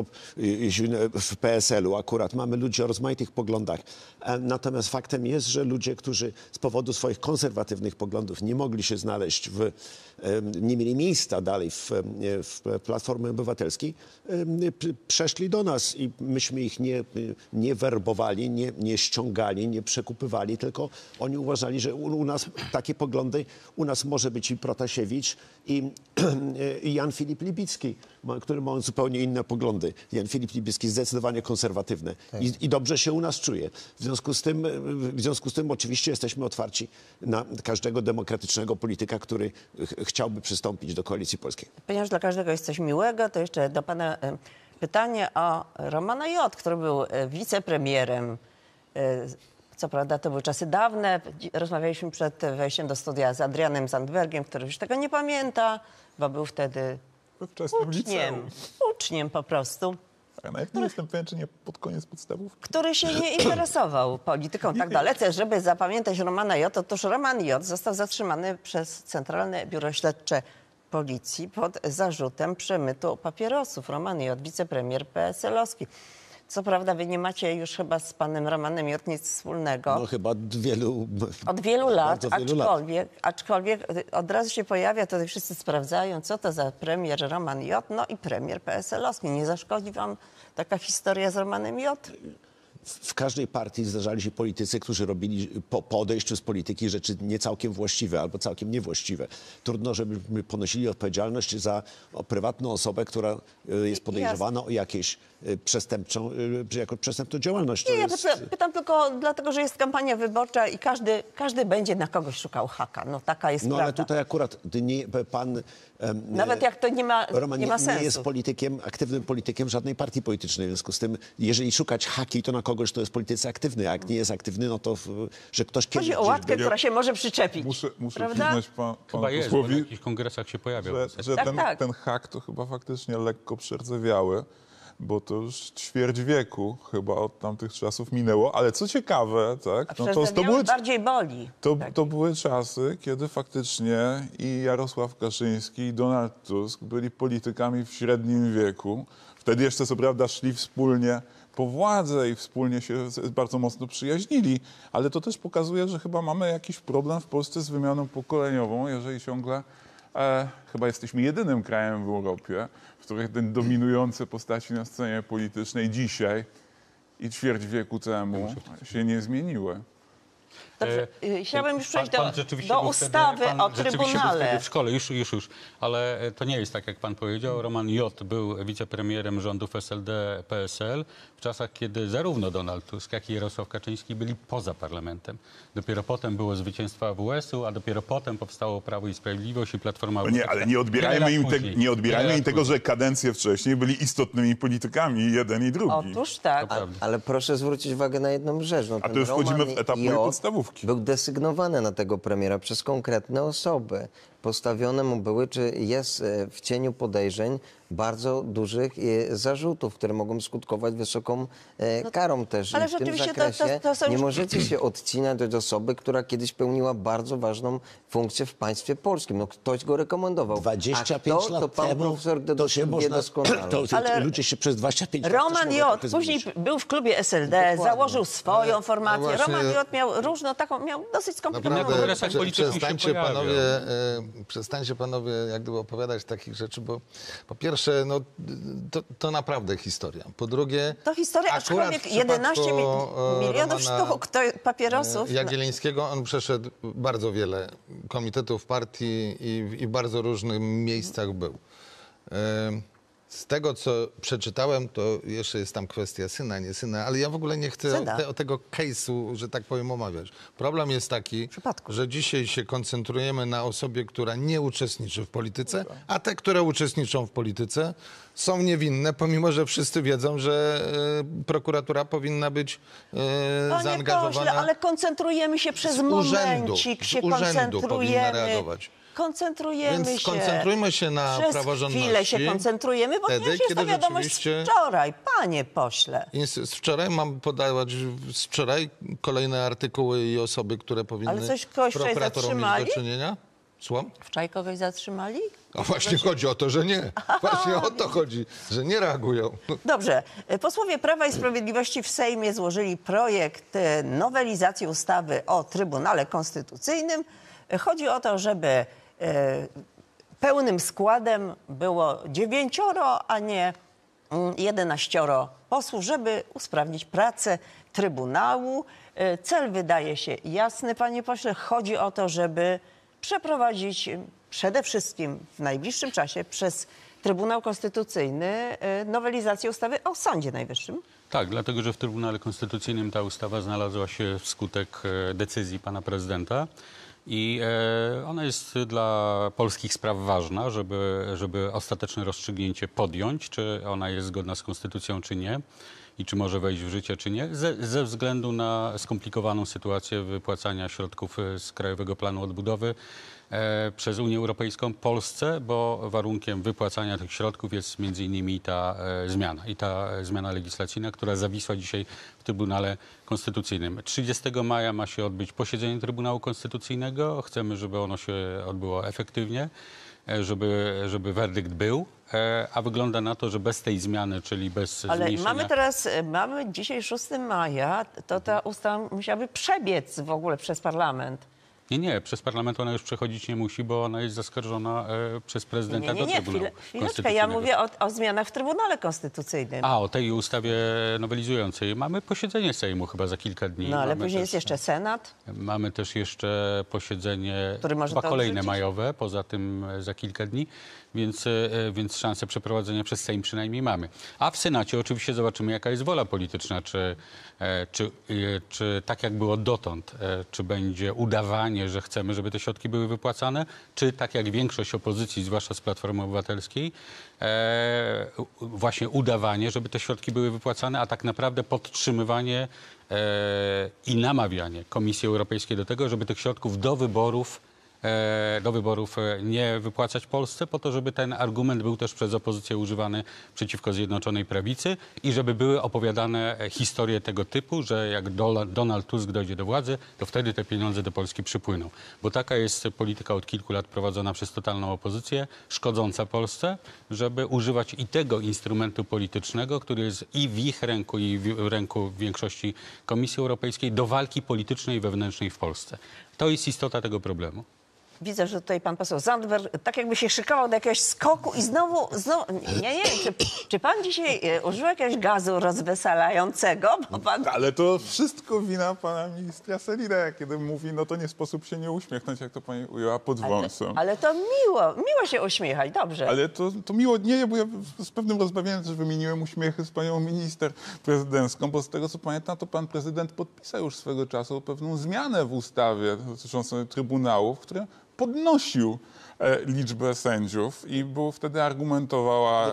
w PSL-u akurat. Mamy ludzi o rozmaitych poglądach. Natomiast faktem jest, że ludzie, którzy z powodu swoich konserwatywnych poglądów nie mogli się znaleźć, nie mieli miejsca dalej w Platformie Obywatelskiej, przeszli do nas i myśmy ich nie werbowali, nie ściągali, nie przekupywali, tylko oni uważali, że u nas takie poglądy, u nas może być i Protasiewicz, i Jan Filip Libicki, który ma zupełnie inne poglądy. Jan Filip Libicki zdecydowanie konserwatywny i dobrze się u nas czuje. W związku z tym oczywiście jesteśmy otwarci na każdego demokratycznego polityka, który chciałby przystąpić do Koalicji Polskiej.
Ponieważ dla każdego jest coś miłego, to jeszcze do pana pytanie o Romana J., który był wicepremierem. Co prawda to były czasy dawne. Rozmawialiśmy przed wejściem do studia z Adrianem Zandbergiem, który już tego nie pamięta, bo był wtedy
we wczesnym liceum.
Uczniem po prostu.
Ja nawet nie jestem pewien, czy nie pod koniec podstawówki.
Który się nie interesował polityką tak dalece, żeby zapamiętać Romana J. Otóż Roman J. został zatrzymany przez Centralne Biuro Śledcze Policji pod zarzutem przemytu papierosów. Roman J., wicepremier PSL-owski. Co prawda wy nie macie już chyba z panem Romanem J. nic wspólnego.
No chyba
Od wielu lat,
bardzo wielu
aczkolwiek od razu się pojawia, to wszyscy sprawdzają, co to za premier Roman J., no i premier PSL-owski. Nie zaszkodzi wam taka historia z Romanem J.?
W każdej partii zdarzali się politycy, którzy robili po odejściu z polityki rzeczy nie całkiem właściwe albo całkiem niewłaściwe. Trudno, żeby ponosili odpowiedzialność za prywatną osobę, która jest podejrzewana o jakąś przestępczą działalność.
Nie, ja pytam tylko dlatego, że jest kampania wyborcza i każdy będzie na kogoś szukał haka. No taka jest prawda.
Ale tutaj akurat pan...
Nawet jak to nie ma sensu.
Nie jest aktywnym politykiem żadnej partii politycznej. W związku z tym, jeżeli szukać haki, to na kogoś, kto jest w polityce aktywny, a jak nie jest aktywny, no to, że ktoś kiedyś...
Chodzi o łatkę, która się może przyczepić.
Muszę
prawda?
przyznać panu
Chyba jest, bo na
posłowi,
jakichś kongresach się pojawiał.
że ten hak to chyba faktycznie lekko przerdzewiały, bo to już ćwierć wieku chyba od tamtych czasów minęło. Ale co ciekawe, tak,
bardziej boli.
To były czasy, kiedy faktycznie i Jarosław Kaczyński, i Donald Tusk byli politykami w średnim wieku. Wtedy jeszcze co prawda szli wspólnie po władzę i wspólnie się bardzo mocno przyjaźnili, ale to też pokazuje, że chyba mamy jakiś problem w Polsce z wymianą pokoleniową, jeżeli ciągle chyba jesteśmy jedynym krajem w Europie, w którym te dominujące postaci na scenie politycznej dzisiaj i ćwierć wieku temu się nie zmieniły.
Dobrze, chciałabym już przejść do ustawy o Trybunale.
W szkole, już. Ale to nie jest tak, jak pan powiedział. Roman J. był wicepremierem rządów SLD-PSL w czasach, kiedy zarówno Donald Tusk, jak i Jarosław Kaczyński byli poza parlamentem. Dopiero potem było zwycięstwo AWS-u, a dopiero potem powstało Prawo i Sprawiedliwość i Platforma Obywatelska.
Ale nie odbierajmy im tego, że kadencje wcześniej byli istotnymi politykami, jeden i drugi.
Otóż tak.
Ale proszę zwrócić uwagę na jedną rzecz. No,
a to już wchodzimy w etap mojej podstawówki.
Był desygnowany na tego premiera przez konkretne osoby. Postawione mu były, czy jest w cieniu podejrzeń bardzo dużych zarzutów, które mogą skutkować wysoką karą też.
Ale
I w tym
rzeczywiście
zakresie
to są
nie
już...
możecie się odcinać od osoby, która kiedyś pełniła bardzo ważną funkcję w państwie polskim. No, ktoś go rekomendował.
25 lat
to pan
temu
profesor
to się można...
doskonale.
Ale
ludzie się przez 25 lat...
Roman J. później był w klubie SLD, założył swoją formację.
No właśnie...
Roman J. miał różną taką, miał dosyć skomplikowaną...
Przestańcie panowie jak gdyby opowiadać takich rzeczy, bo po pierwsze, no, to naprawdę historia. Po drugie...
To historia, aczkolwiek 11 milionów sztuk papierosów...
Jagiellońskiego, on przeszedł bardzo wiele komitetów partii i w bardzo różnych miejscach był. Z tego, co przeczytałem, to jeszcze jest tam kwestia syna, nie syna, ale ja w ogóle nie chcę tego case'u, że tak powiem, omawiać. Problem jest taki, że dzisiaj się koncentrujemy na osobie, która nie uczestniczy w polityce, a te, które uczestniczą w polityce, są niewinne, pomimo że wszyscy wiedzą, że prokuratura powinna być zaangażowana.
Pośle, ale koncentrujemy się przez momencik,
powinna reagować.
Więc
skoncentrujmy się na praworządności.
Przez chwilę się koncentrujemy, bo wtedy, jest to wiadomość wczoraj, panie pośle.
Wczoraj mam podawać kolejne artykuły i osoby, które powinny z prokuraturą mieć do czynienia. Słucham?
Wczoraj kogoś zatrzymali?
A właśnie chodzi o to, że nie. Właśnie o to chodzi, że nie reagują.
Dobrze. Posłowie Prawa i Sprawiedliwości w Sejmie złożyli projekt nowelizacji ustawy o Trybunale Konstytucyjnym. Chodzi o to, żeby pełnym składem było 9, a nie 11 posłów, żeby usprawnić pracę Trybunału. Cel wydaje się jasny, panie pośle. Chodzi o to, żeby przeprowadzić przede wszystkim w najbliższym czasie przez Trybunał Konstytucyjny nowelizację ustawy o Sądzie Najwyższym.
Tak, dlatego że w Trybunale Konstytucyjnym ta ustawa znalazła się wskutek decyzji pana prezydenta. I ona jest dla polskich spraw ważna, żeby ostateczne rozstrzygnięcie podjąć, czy ona jest zgodna z konstytucją, czy nie. i czy może wejść w życie, czy nie, ze względu na skomplikowaną sytuację wypłacania środków z Krajowego Planu Odbudowy przez Unię Europejską Polsce, bo warunkiem wypłacania tych środków jest między innymi ta zmiana legislacyjna, która zawisła dzisiaj w Trybunale Konstytucyjnym. 30 maja ma się odbyć posiedzenie Trybunału Konstytucyjnego. Chcemy, żeby ono się odbyło efektywnie, żeby werdykt był, a wygląda na to, że bez tej zmiany, czyli bez zmniejszenia...
mamy dzisiaj 6 maja, to ta ustawa musiałaby przebiec w ogóle przez parlament.
Nie, przez parlament ona już przechodzić nie musi, bo ona jest zaskarżona przez prezydenta do Trybunału
Chwileczkę, ja mówię o zmianach w Trybunale Konstytucyjnym.
O tej ustawie nowelizującej. Mamy posiedzenie Sejmu chyba za kilka dni.
No ale później jest jeszcze Senat.
Mamy też jeszcze posiedzenie, chyba kolejne majowe, poza tym za kilka dni, więc szansę przeprowadzenia przez Sejm przynajmniej mamy. A w Senacie oczywiście zobaczymy, jaka jest wola polityczna, czy tak jak było dotąd, czy będzie udawanie, że chcemy, żeby te środki były wypłacane, czy tak jak większość opozycji, zwłaszcza z Platformy Obywatelskiej, właśnie udawanie, żeby te środki były wypłacane, a tak naprawdę podtrzymywanie i namawianie Komisji Europejskiej do tego, żeby tych środków do wyborów nie wypłacać Polsce, po to, żeby ten argument był też przez opozycję używany przeciwko Zjednoczonej Prawicy i żeby były opowiadane historie tego typu, że jak Donald Tusk dojdzie do władzy, to wtedy te pieniądze do Polski przypłyną. Bo taka jest polityka od kilku lat prowadzona przez totalną opozycję, szkodząca Polsce, żeby używać i tego instrumentu politycznego, który jest i w ich ręku, i w ręku większości Komisji Europejskiej, do walki politycznej i wewnętrznej w Polsce. To jest istota tego problemu.
Widzę, że tutaj pan poseł Zandberg tak jakby się szykował do jakiegoś skoku i znowu nie wiem, czy pan dzisiaj użył jakiegoś gazu rozweselającego? Bo pan...
Ale to wszystko wina pana ministra Sellina, kiedy mówi, no to nie sposób się nie uśmiechnąć, jak to pani ujęła, pod wąsem.
Ale to miło się uśmiechać, dobrze.
Ale to miło, nie, bo ja z pewnym rozbawieniem też wymieniłem uśmiechy z panią minister prezydencką, bo z tego co pamiętam, to pan prezydent podpisał już swego czasu pewną zmianę w ustawie dotyczącą trybunałów, która podnosił liczbę sędziów i wtedy argumentowała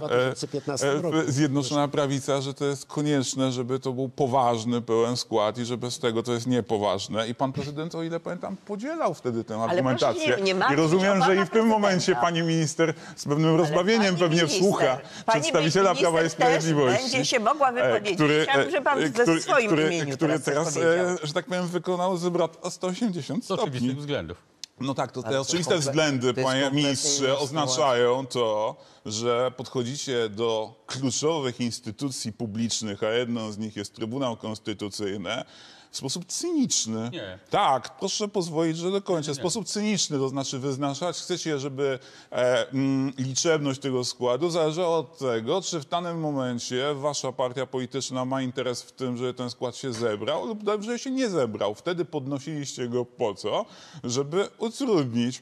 Zjednoczona Prawica, że to jest konieczne, żeby to był poważny, pełen skład i że bez tego to jest niepoważne. I pan prezydent, o ile pamiętam, podzielał wtedy tę argumentację. I rozumiem, że i w tym momencie pani minister z pewnym rozbawieniem pewnie wsłucha przedstawiciela Prawa i Sprawiedliwości.
Będzie się mogła wypowiedzieć. Chciałbym, że pan ze swoim imieniu
który teraz że tak powiem, wykonał zwrot o 180 stopni.
Z oczywistych względów.
No tak, to te oczywiste względy, panie ministrze, oznaczają to, że podchodzicie do kluczowych instytucji publicznych, a jedną z nich jest Trybunał Konstytucyjny, w sposób cyniczny.
Nie.
Tak, proszę pozwolić, że dokończę. W sposób cyniczny, to znaczy wyznaczać, chcecie, żeby liczebność tego składu zależała od tego, czy w danym momencie wasza partia polityczna ma interes w tym, żeby ten skład się zebrał lub że się nie zebrał. Wtedy podnosiliście go po co? Żeby utrudnić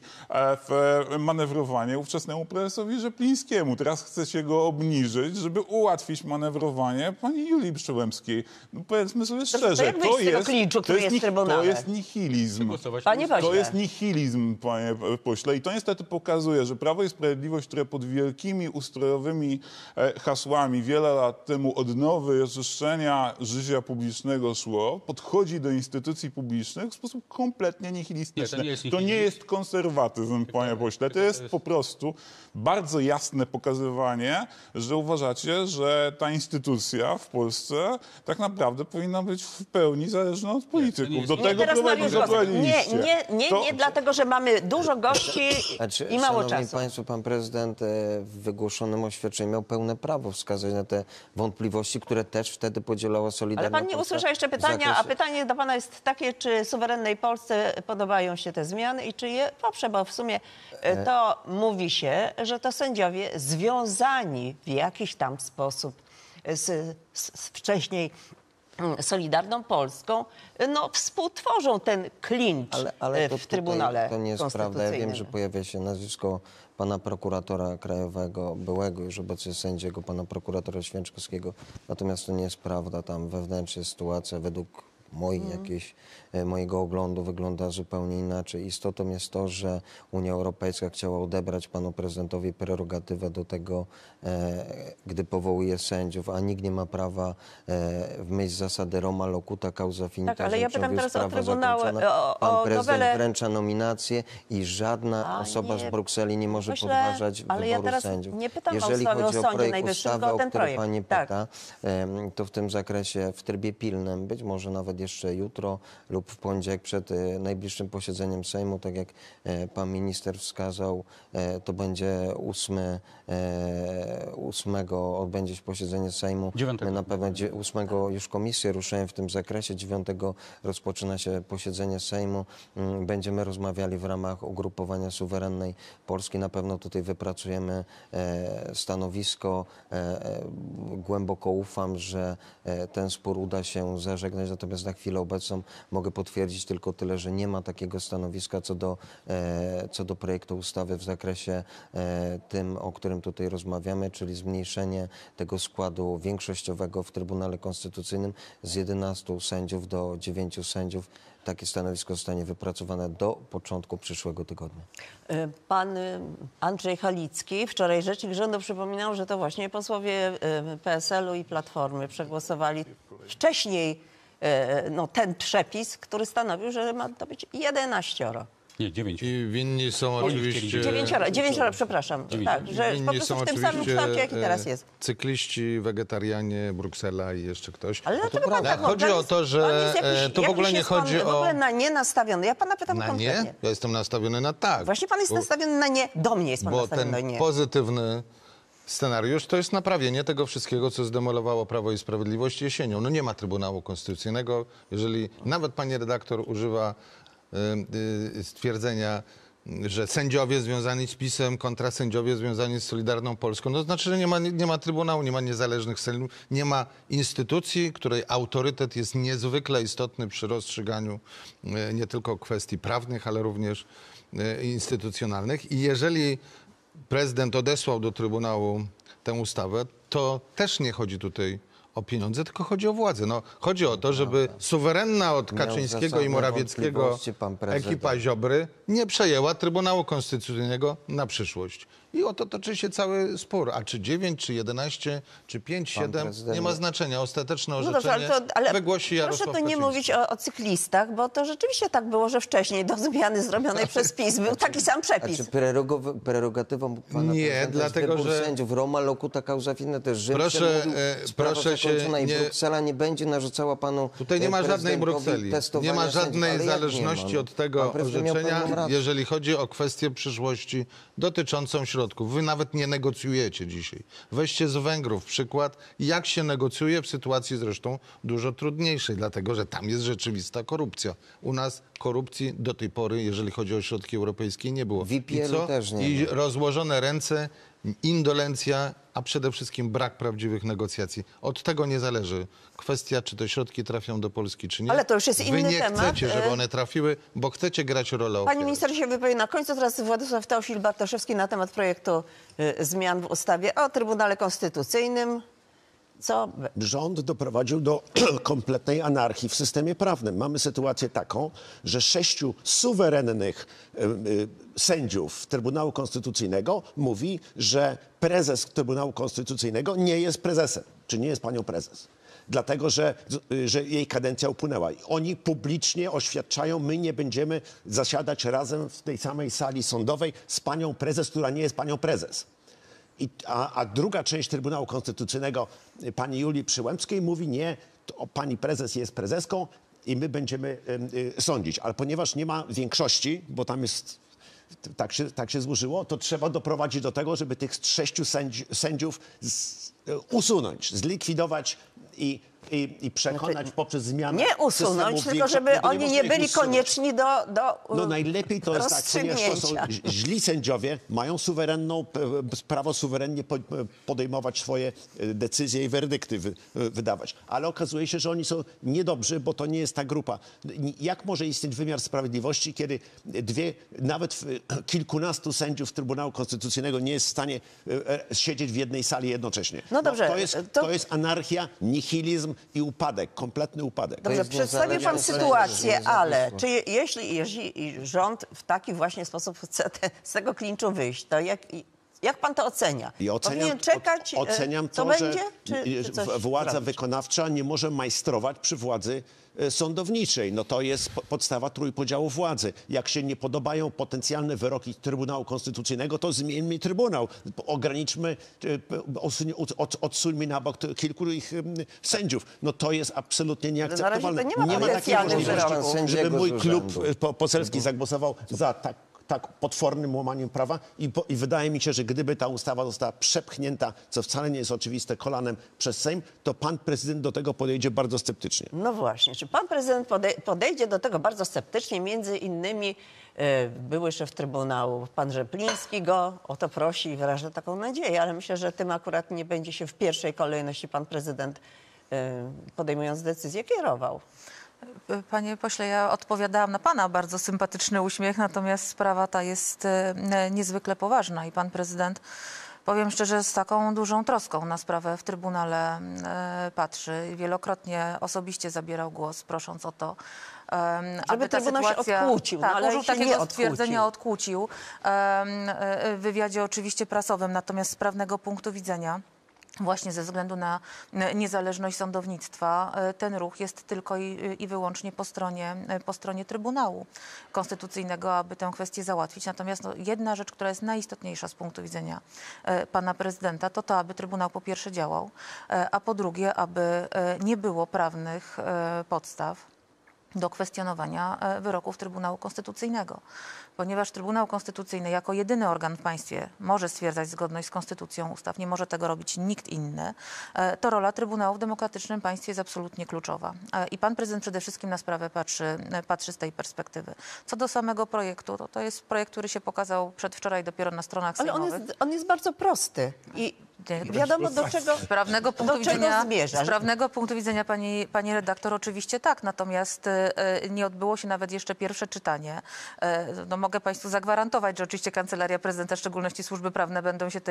manewrowanie ówczesnemu prezesowi Rzeplińskiemu. Teraz chcecie go obniżyć, żeby ułatwić manewrowanie pani Julii Przyłębskiej. No powiedzmy sobie szczerze, to jest nihilizm. To jest nihilizm, panie pośle. I to niestety pokazuje, że Prawo i Sprawiedliwość, które pod wielkimi ustrojowymi hasłami wiele lat temu odnowy i oczyszczenia życia publicznego szło, podchodzi do instytucji publicznych w sposób kompletnie nihilistyczny. To nie jest konserwatyzm, panie pośle. To jest po prostu bardzo jasne pokazywanie, że uważacie, że ta instytucja w Polsce tak naprawdę powinna być w pełni zależna od polityków. Do tego doprowadziliście.
Nie, dlatego, że mamy dużo gości i mało czasu.
Państwo, pan prezydent w wygłoszonym oświadczeniu miał pełne prawo wskazać na te wątpliwości, które też wtedy podzielała Solidarna
Ale pan nie usłyszał jeszcze pytania, a pytanie do pana jest takie, czy suwerennej Polsce podobają się te zmiany i czy je poprze, bo w sumie to mówi się, że to sędziowie związani w jakiś tam sposób z wcześniej Solidarną Polską, no współtworzą ten klincz w Trybunale
To nie jest prawda. Ja wiem, że pojawia się nazwisko pana prokuratora krajowego, byłego już obecnie sędziego, pana prokuratora Święczkowskiego. Natomiast to nie jest prawda. Tam wewnętrznie sytuacja według mojego oglądu wygląda zupełnie inaczej. Istotą jest to, że Unia Europejska chciała odebrać panu prezydentowi prerogatywę do tego, gdy powołuje sędziów, a nikt nie ma prawa w myśl zasady Roma locuta causa finita,
Tak, ale ja pytam teraz o
Trybunał, pan prezydent
nowelę...
wręcza nominację i żadna osoba z Brukseli nie może podważać
ale ja
wyboru
teraz
sędziów.
nie pytam
Jeżeli
o
chodzi o
Sądzie
projekt
Najwyższym,
ustawy,
tylko o
o
ten
który
projekt.
pani
Tak.
pyta, to w tym zakresie w trybie pilnym, być może nawet jeszcze jutro lub w poniedziałek przed najbliższym posiedzeniem Sejmu, tak jak pan minister wskazał, to będzie 8 odbędzie się posiedzenie Sejmu.
9.
My na pewno 8 już komisje ruszają w tym zakresie, 9 rozpoczyna się posiedzenie Sejmu. Będziemy rozmawiali w ramach ugrupowania suwerennej Polski. Na pewno tutaj wypracujemy stanowisko. Głęboko ufam, że ten spór uda się zażegnać, natomiast na chwilę obecną mogę potwierdzić tylko tyle, że nie ma takiego stanowiska co do projektu ustawy w zakresie tym, o którym tutaj rozmawiamy, czyli zmniejszenie tego składu większościowego w Trybunale Konstytucyjnym z 11 sędziów do 9 sędziów. Takie stanowisko zostanie wypracowane do początku przyszłego tygodnia.
Pan Andrzej Halicki, wczoraj rzecznik rządu, przypominał, że to właśnie posłowie PSL-u i Platformy przegłosowali wcześniej ten przepis, który stanowił, że ma to być 11.
Nie, 9.
I winni są oczywiście...
9, przepraszam. Tak, że po
Winni
prostu
są
w tym samym
oczywiście,
kształcie, jaki teraz jest.
Cykliści, wegetarianie, Bruksela i jeszcze ktoś.
Ale dlaczego pan tak
Chodzi o to, że to w ogóle nie chodzi
w ogóle
o...
na nie nastawiony. Ja pana pytam
Na
konkretnie.
nie? Ja jestem nastawiony na tak.
Właśnie pan jest nastawiony na nie. Do mnie jest pan
Bo
nastawiony na
ten
nie.
pozytywny scenariusz to jest naprawienie tego wszystkiego, co zdemolowało Prawo i Sprawiedliwość jesienią. No nie ma Trybunału Konstytucyjnego. Jeżeli nawet pani redaktor używa stwierdzenia, że sędziowie związani z PiS-em kontra sędziowie związani z Solidarną Polską, no to znaczy, że nie ma Trybunału, nie ma niezależnych sędziów, nie ma instytucji, której autorytet jest niezwykle istotny przy rozstrzyganiu nie tylko kwestii prawnych, ale również instytucjonalnych. I jeżeli prezydent odesłał do Trybunału tę ustawę, to też nie chodzi tutaj o pieniądze, tylko chodzi o władzę. No, chodzi o to, żeby suwerenna od Kaczyńskiego i Morawieckiego ekipa Ziobry nie przejęła Trybunału Konstytucyjnego na przyszłość. I o to toczy się cały spór. A czy 9, czy 11, czy 5, 7, nie ma znaczenia. Ostateczne orzeczenie wygłosi Jarosław
Proszę tu nie
Kaczyński.
mówić o cyklistach, bo to rzeczywiście tak było, że wcześniej do zmiany zrobionej przez PiS był taki sam przepis.
A czy prerogatywą pana
nie, dlatego, że
sędziów Roma locuta causa finita, to jest Rzym,
proszę się
i Bruksela nie będzie narzucała panu
tutaj nie ma żadnej Brukseli, nie ma żadnej zależności od tego orzeczenia, jeżeli chodzi o kwestię przyszłości dotyczącą środków. Wy nawet nie negocjujecie dzisiaj. Weźcie z Węgrów przykład, jak się negocjuje w sytuacji zresztą dużo trudniejszej, dlatego że tam jest rzeczywista korupcja. U nas korupcji do tej pory, jeżeli chodzi o środki europejskie, nie było.
VPN-u też nie
I
ma.
rozłożone ręce, indolencja, a przede wszystkim brak prawdziwych negocjacji. Od tego nie zależy kwestia, czy te środki trafią do Polski, czy nie.
Ale to już jest inny
Wy nie
temat.
chcecie, żeby one trafiły, bo chcecie grać rolę ofiary.
Pani minister się wypowie na końcu. Teraz Władysław Teofil-Bartoszewski na temat projektu zmian w ustawie o Trybunale Konstytucyjnym. Co?
Rząd doprowadził do kompletnej anarchii w systemie prawnym. Mamy sytuację taką, że 6 suwerennych sędziów Trybunału Konstytucyjnego mówi, że prezes Trybunału Konstytucyjnego nie jest prezesem, czy nie jest panią prezes. Dlatego, że jej kadencja upłynęła. I oni publicznie oświadczają, my nie będziemy zasiadać razem w tej samej sali sądowej z panią prezes, która nie jest panią prezes. A druga część Trybunału Konstytucyjnego, pani Julii Przyłębskiej, mówi nie, pani prezes jest prezeską i my będziemy sądzić. Ale ponieważ nie ma większości, bo tam jest, tak się złożyło, to trzeba doprowadzić do tego, żeby tych 6 sędziów usunąć, zlikwidować i przekonać poprzez zmianę
nie usunąć, tylko żeby oni nie byli konieczni do
No najlepiej to jest tak, ponieważ to są źli sędziowie, mają prawo suwerennie podejmować swoje decyzje i werdykty wydawać. Ale okazuje się, że oni są niedobrzy, bo to nie jest ta grupa. Jak może istnieć wymiar sprawiedliwości, kiedy nawet kilkunastu sędziów Trybunału Konstytucyjnego nie jest w stanie siedzieć w jednej sali jednocześnie?
No dobrze.
To jest anarchia, nihilizm, i upadek, kompletny upadek.
Dobrze, przedstawił pan sytuację, ale czy jeśli rząd w taki właśnie sposób chce z tego klinczu wyjść, to jak pan to ocenia?
I
Powinien czekać,
oceniam
to będzie? Czy coś
władza
zrobić?
wykonawcza nie może majstrować przy władzy sądowniczej. No to jest podstawa trójpodziału władzy. Jak się nie podobają potencjalne wyroki Trybunału Konstytucyjnego, to zmieńmy Trybunał. Ograniczmy, odsuńmy na bok kilku ich sędziów. No to jest absolutnie nieakceptowalne.
Nie ma takiej możliwości,
żeby mój klub poselski zagłosował za tak potwornym łamaniem prawa i wydaje mi się, że gdyby ta ustawa została przepchnięta, co wcale nie jest oczywiste, kolanem przez Sejm, to pan prezydent do tego podejdzie bardzo sceptycznie.
No właśnie, czy pan prezydent podejdzie do tego bardzo sceptycznie? Między innymi były szef Trybunału, pan Rzepliński, go o to prosi i wyraża taką nadzieję, ale myślę, że tym akurat nie będzie się w pierwszej kolejności pan prezydent, podejmując decyzję, kierował.
Panie pośle, ja odpowiadałam na pana bardzo sympatyczny uśmiech, natomiast sprawa ta jest niezwykle poważna i pan prezydent, powiem szczerze, z taką dużą troską na sprawę w Trybunale patrzy. Wielokrotnie osobiście zabierał głos, prosząc o to, aby ta
Trybunał
sytuacja...
się odkłócił,
tak,
ale
użył
się
takiego
nie
stwierdzenia, odkłócił w wywiadzie oczywiście prasowym, natomiast z prawnego punktu widzenia, właśnie ze względu na niezależność sądownictwa, ten ruch jest tylko i wyłącznie po stronie Trybunału Konstytucyjnego, aby tę kwestię załatwić. Natomiast jedna rzecz, która jest najistotniejsza z punktu widzenia pana prezydenta, to aby Trybunał po pierwsze działał, a po drugie, aby nie było prawnych podstaw do kwestionowania wyroków Trybunału Konstytucyjnego. Ponieważ Trybunał Konstytucyjny jako jedyny organ w państwie może stwierdzać zgodność z konstytucją ustaw, nie może tego robić nikt inny, to rola Trybunału w demokratycznym państwie jest absolutnie kluczowa. I pan prezydent przede wszystkim na sprawę patrzy z tej perspektywy. Co do samego projektu, to jest projekt, który się pokazał przedwczoraj dopiero na stronach sejmowych.
Ale on jest bardzo prosty i wiadomo do czego
z prawnego punktu
zmierza.
Z prawnego punktu widzenia pani redaktor oczywiście tak, natomiast nie odbyło się nawet jeszcze pierwsze czytanie. No, mogę państwu zagwarantować, że oczywiście Kancelaria Prezydenta, w szczególności służby prawne, będą się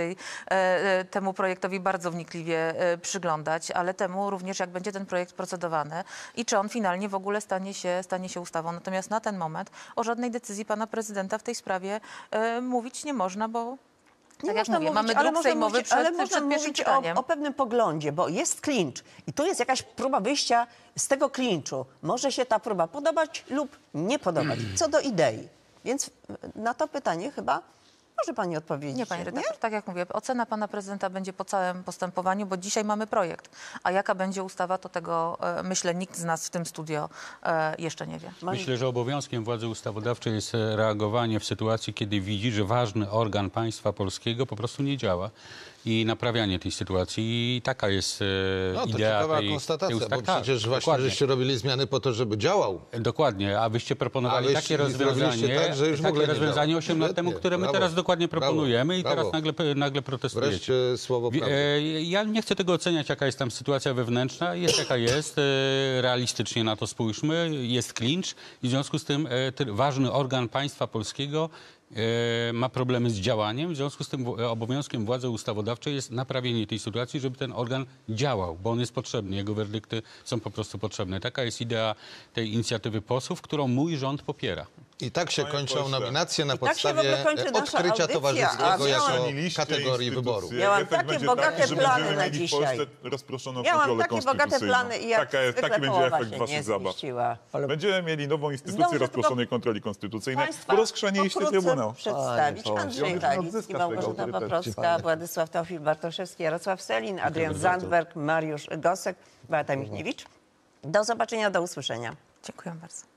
temu projektowi bardzo wnikliwie przyglądać, ale temu również, jak będzie ten projekt procedowany i czy on finalnie w ogóle stanie się ustawą. Natomiast na ten moment o żadnej decyzji pana prezydenta w tej sprawie mówić nie można, bo tak jak mówię, mamy druk sejmowy przed pierwszym czytaniem.
O pewnym poglądzie, bo jest klincz i tu jest jakaś próba wyjścia z tego klinczu. Może się ta próba podobać lub nie podobać, co do idei. Więc na to pytanie chyba może pani odpowiedzieć.
Nie, pani redaktor, tak jak mówię, ocena pana prezydenta będzie po całym postępowaniu, bo dzisiaj mamy projekt. A jaka będzie ustawa, to tego, myślę, nikt z nas w tym studio jeszcze nie wie.
Myślę, że obowiązkiem władzy ustawodawczej jest reagowanie w sytuacji, kiedy widzi, że ważny organ państwa polskiego po prostu nie działa. I naprawianie tej sytuacji. I taka jest idea
ciekawa
tej
konstatacja,
ustawy.
bo przecież właśnie żeście robili zmiany po to, żeby działał.
Dokładnie, a wyście proponowali takie rozwiązanie,
tak, że już w ogóle
rozwiązanie 8 lat temu, które my teraz dokładnie proponujemy i teraz nagle protestujecie.
Wreszcie słowo prawdy.
Ja nie chcę tego oceniać, jaka jest tam sytuacja wewnętrzna. Jest jaka jest. Realistycznie na to spójrzmy. Jest klincz i w związku z tym ważny organ państwa polskiego ma problemy z działaniem. W związku z tym obowiązkiem władzy ustawodawczej jest naprawienie tej sytuacji, żeby ten organ działał, bo on jest potrzebny. Jego werdykty są po prostu potrzebne. Taka jest idea tej inicjatywy posłów, którą mój rząd popiera.
I tak się kończą nominacje na podstawie odkrycia towarzyskiego jako kategorii wyboru.
Miałam takie bogate plany na dzisiaj. Miałam takie bogate plany i jak
taki będzie efekt waszych zabaw. Będziemy mieli nową instytucję rozproszonej kontroli konstytucyjnej, bo rozchrzaniliście Trybunał.
Przedstawić Andrzej Halicki, Małgorzata Paprocka, Władysław Teofil Bartoszewski, Jarosław Sellin, Adrian Zandberg, Mariusz Gosek, Beata Michniewicz. Do zobaczenia, do usłyszenia.
Dziękuję bardzo.